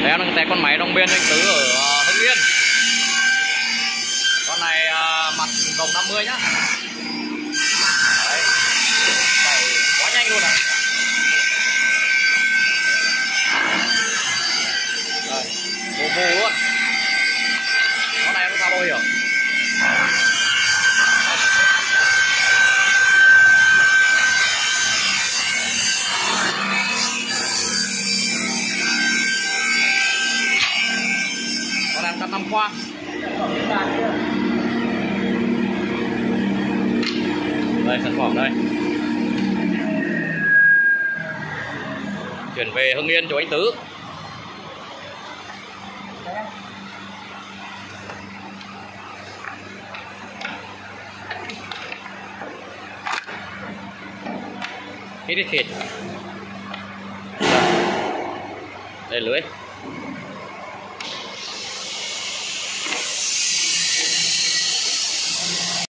Leo nó cái con máy đồng biên anh Tứ ở Hưng Yên. Con này mặt gồng 50 nhá. Đấy. Chạy quá nhanh luôn à. Rồi, vô vô luôn. Con này nó sao bao hiểu. Con này 105 khoang. Đây sản phẩm đây. Chuyển về Hưng Yên cho anh Tứ. Cái thịt. Đây lưới.